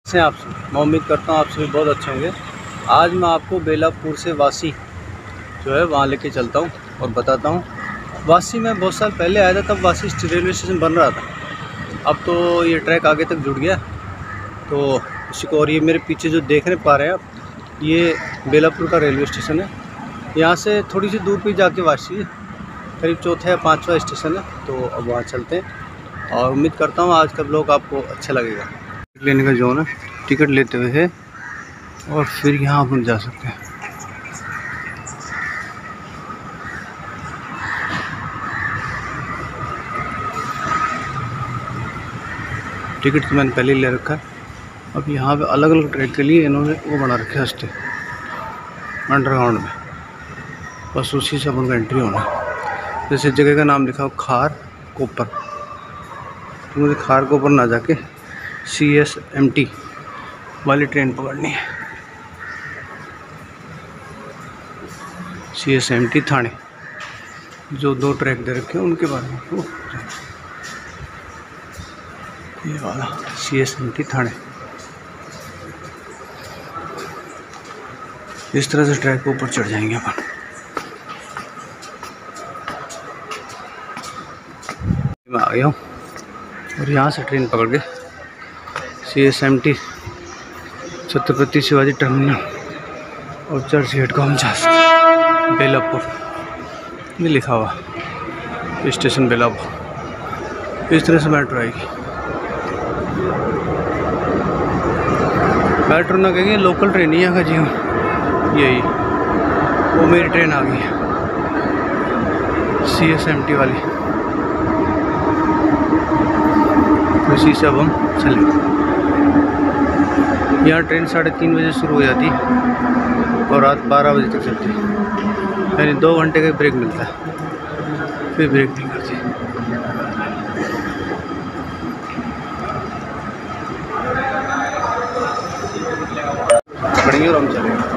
से आपसे मैं उम्मीद करता हूँ आप सभी बहुत अच्छे होंगे। आज मैं आपको बेलापुर से वासी जो है वहाँ लेके चलता हूँ और बताता हूँ। वासी में बहुत साल पहले आया था, तब वासी रेलवे स्टेशन बन रहा था। अब तो ये ट्रैक आगे तक जुड़ गया तो इसी को। और ये मेरे पीछे जो देखने पा रहे हैं आप, ये बेलापुर का रेलवे स्टेशन है। यहाँ से थोड़ी सी दूर पे जाके वासी है, करीब चौथा या पाँचवा स्टेशन है। तो अब वहाँ चलते हैं और उम्मीद करता हूँ आज का ब्लॉग आपको अच्छा लगेगा। टिकट लेने का जोन है, टिकट लेते हुए है और फिर यहाँ अपन जा सकते हैं। टिकट तो मैंने पहले ही ले रखा है। अब यहाँ पे अलग अलग ट्रैक के लिए इन्होंने वो बना रखे रास्ते अंडरग्राउंड में, बस उसी से अपन का एंट्री होना है। जैसे जगह का नाम लिखा हो खार कोपर, तो मुझे खार कोपर ना जाके CSMT वाली ट्रेन पकड़नी है। CSMT थाने, जो 2 ट्रैक दे रखे हैं उनके बारे में ये वाला CSMT थाने। इस तरह से ट्रैक के ऊपर चढ़ जाएंगे अपन। मैं आ गया हूँ और यहाँ से ट्रेन पकड़ के CSMT छत्रपति शिवाजी टर्मिनल और चर्च गेट को हम जा सकते। बेलापुर ये लिखा हुआ स्टेशन बेलापुर। इस तरह से मेट्रो आएगी। मेट्रो ना कहेंगे, लोकल ट्रेन ही यहाँ का जी। यही वो मेरी ट्रेन आ गई है CSMT वाली। तो इसी से अब हम चले। यहाँ ट्रेन 3:30 बजे शुरू हो जाती और रात 12 बजे तक चलती, यानी 2 घंटे का ब्रेक मिलता है, फिर ब्रेक नहीं करती। पकड़ेंगे और हम चलेंगे।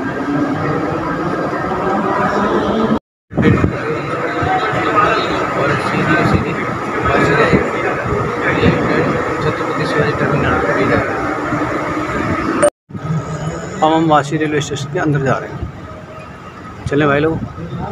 और सीधी छत्रपति शिवाजी टर्मिनल। हम वासी रेलवे स्टेशन के अंदर जा रहे हैं। चलें भाई लोग।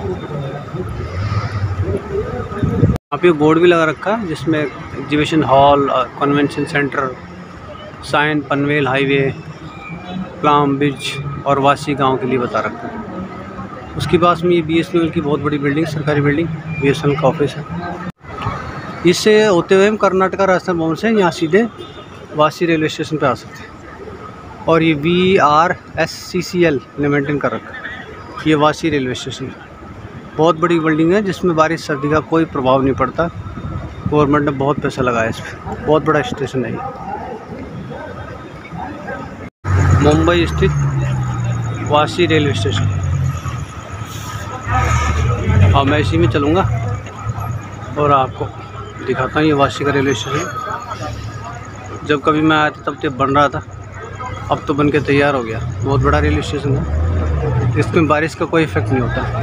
यहाँ पे बोर्ड भी लगा रखा है जिसमें exhibition hall, convention centre, Sion, Panvel highway, Palm bridge और वासी गांव के लिए बता रखा है। उसके पास में ये BSNL की बहुत बड़ी बिल्डिंग, सरकारी बिल्डिंग, BSNL का ऑफिस है। इससे होते हुए हम कर्नाटका राजस्थान भवन से यहाँ सीधे वासी रेलवे स्टेशन पे आ सकते हैं। और ये VRSCCL ने मेंटेन कर रखा है। ये वासी रेलवे स्टेशन बहुत बड़ी बिल्डिंग है जिसमें बारिश सर्दी का कोई प्रभाव नहीं पड़ता। गवर्नमेंट ने बहुत पैसा लगाया इस पर। बहुत बड़ा स्टेशन है ये। मुंबई स्थित वासी रेलवे स्टेशन। हाँ, मैं इसी में चलूँगा और आपको दिखाता हूँ। ये वासी का रेलवे स्टेशन जब कभी मैं आया था तब तो बन रहा था, अब तो बन के तैयार हो गया। बहुत बड़ा रेलवे स्टेशन है, इसमें बारिश का कोई इफेक्ट नहीं होता।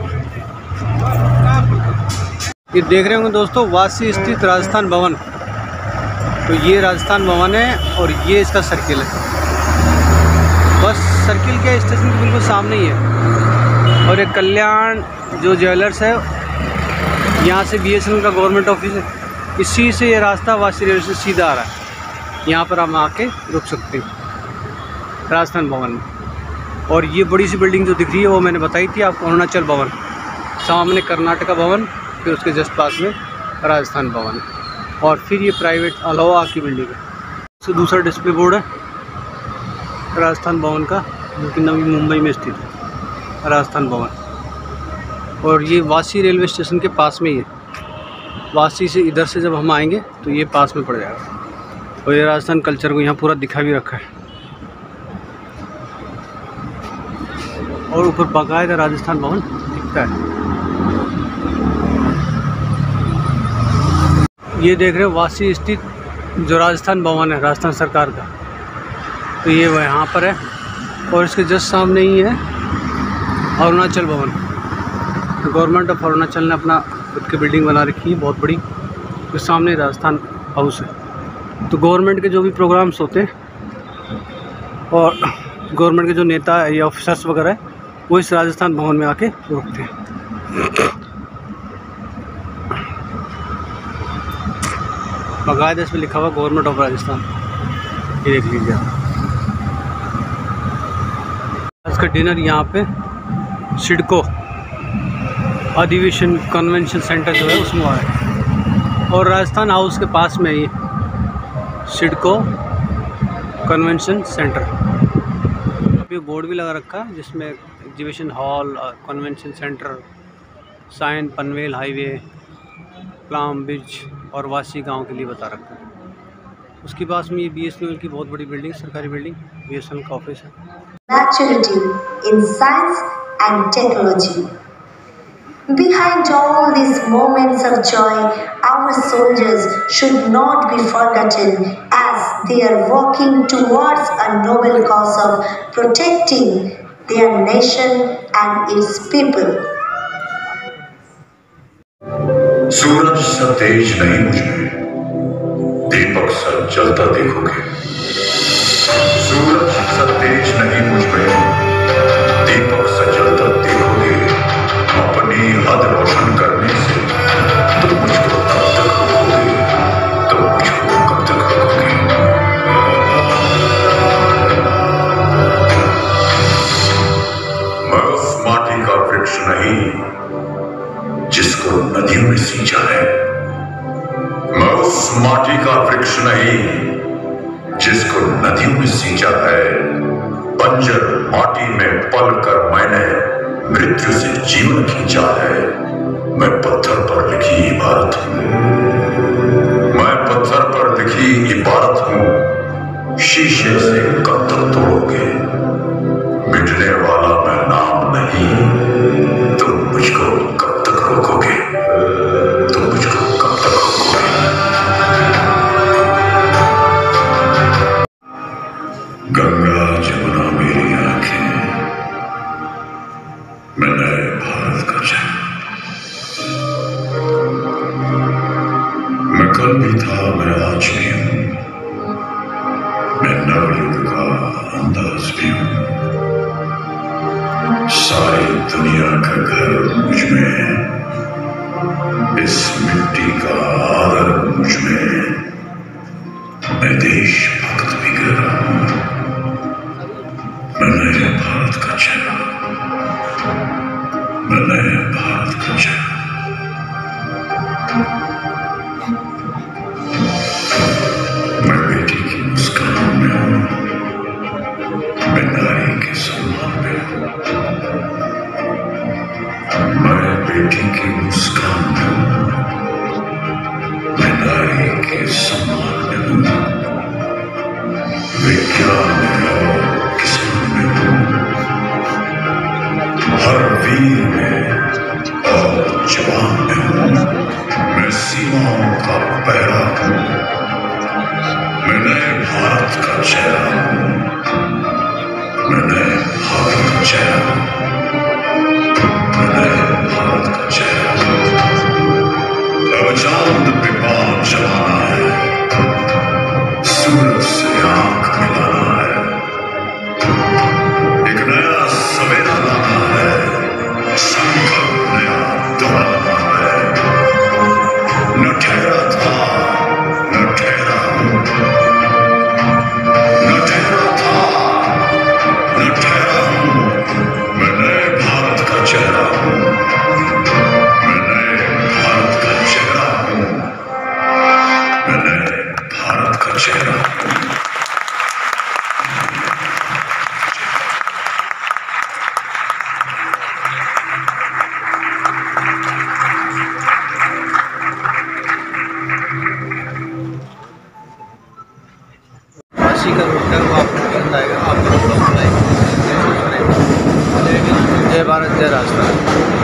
ये देख रहे होंगे दोस्तों, वासी स्थित राजस्थान भवन। तो ये राजस्थान भवन है और ये इसका सर्किल है। बस सर्किल के स्टेशन के बिल्कुल सामने ही है। और एक कल्याण जो ज्वेलर्स है, यहाँ से BSNL का गवर्नमेंट ऑफिस है। इसी से ये रास्ता वासी रेलवे से सीधा आ रहा है। यहाँ पर हम आके रुक सकते हैं राजस्थान भवन में। और ये बड़ी सी बिल्डिंग जो दिख रही है वो मैंने बताई थी आपको, अरुणाचल भवन। सामने कर्नाटका भवन, फिर उसके जस्ट पास में राजस्थान भवन है। और फिर ये प्राइवेट अलावा की बिल्डिंग है। इससे दूसरा डिस्प्ले बोर्ड है राजस्थान भवन का, जो कि नवी मुंबई में स्थित है राजस्थान भवन। और ये वासी रेलवे स्टेशन के पास में ही है। वासी से इधर से जब हम आएंगे तो ये पास में पड़ जाएगा। और ये राजस्थान कल्चर को यहाँ पूरा दिखा भी रखा है। और ऊपर बाकायदा राजस्थान भवन दिखता है। ये देख रहे हो वासी स्थित जो राजस्थान भवन है राजस्थान सरकार का, तो ये वो यहाँ पर है। और इसके जस्ट सामने ही है अरुणाचल भवन। गवर्नमेंट ऑफ अरुणाचल ने अपना खुद की बिल्डिंग बना रखी है बहुत बड़ी। तो सामने राजस्थान हाउस है। तो गवर्नमेंट के जो भी प्रोग्राम्स होते हैं और गवर्नमेंट के जो नेता या ऑफिसर्स वगैरह है वो इस राजस्थान भवन में आके रुकते हैं। बाकायदा इसमें लिखा हुआ गवर्नमेंट ऑफ राजस्थान, ये देख लीजिए आप। आज का डिनर यहाँ पे सिडको अधिवेशन कन्वेंशन सेंटर जो है उसमें हुआ है, और राजस्थान हाउस के पास में ही सिडको कन्वेंशन सेंटर। अभी बोर्ड भी लगा रखा है जिसमें exhibition hall, convention centre, Sion Panvel highway, Palm bridge और वासी गांव के लिए बता रखा है। उसके पास में ये BSNL की बहुत बड़ी बिल्डिंग, सरकारी बिल्डिंग BSNL का ऑफिस है। Maturity in science and technology. Behind all these moments of joy, our soldiers should not be forgotten as they are working towards a noble cause of protecting their nation and its people. सूरज सा तेज नहीं मुझमें, दीपक सा जलता देखोगे। सूरज सा तेज नहीं मुझमें, दीपक सा जलता देखोगे। अपनी हद रोशन करने से तुम मुझको कब तक रोकोगे, तुम मुझको कब तक रोकोगे। मैं उस माटी का वृक्ष नहीं जिसको नदियों में सींचा है। मैं उस माटी का वृक्ष नहीं जिसको नदियों में सींचा है। बंजर माटी में पल कर मैंने मृत्यु से जीवन खींचा है। मैं पत्थर पर लिखी इबारत हूं, मैं पत्थर पर लिखी इबारत हूं। शीशे से कब तक तोड़ोगे, मिटने वाला मैं नाम नहीं। तुम मुझको कब तक रोकोगे, तुम मुझको कब तक रोकोगे। गंगा जमुना मेरी आंखें, मैं नए भारत का जन्म। मैं कल भी था, मैं आज भी हूं, मैं नवयुग का अंदाज भी हूं। सारी दुनिया का घर मुझ में, इस मिट्टी का आदर मुझ में। मैं देशभक्त भी कर रहा हूं, मैं नए भारत का चेहरा, मैं नए भारत का चेहरा। मैं बेटी की मुस्कान में हूं, मैं नारी के सम्मान में हूं। मैं बेटी की मुस्कान में हूं, मैं नारी के सम्मान में हूं। विज्ञान में और किसान में हूं, हर वीर में और जवान में हूं। मैं सीमाओं का पहरा हूं, मैं नए भारत का चेहरा हूं, मैं नए भारत का चेहरा हूं, मैं नए भारत का चेहरा हूं। अब चांद पे पांव चलाना है, सूरज से आंख मिलाना है। एक नया सवेरा लाना है, संकल्प नया दोहराना है। न ठहरा था, न ठहरा हूं, न ठहरा था, न ठहरा हूं। मैं नए भारत का चेहरा हूं, मैं नए भारत का चेहरा हूं, मैं नए भारत का चेहरा हूं। वासी का रूट है वो आपको पसंद आएगा, आप लोग जय भारत जय राजस्थान।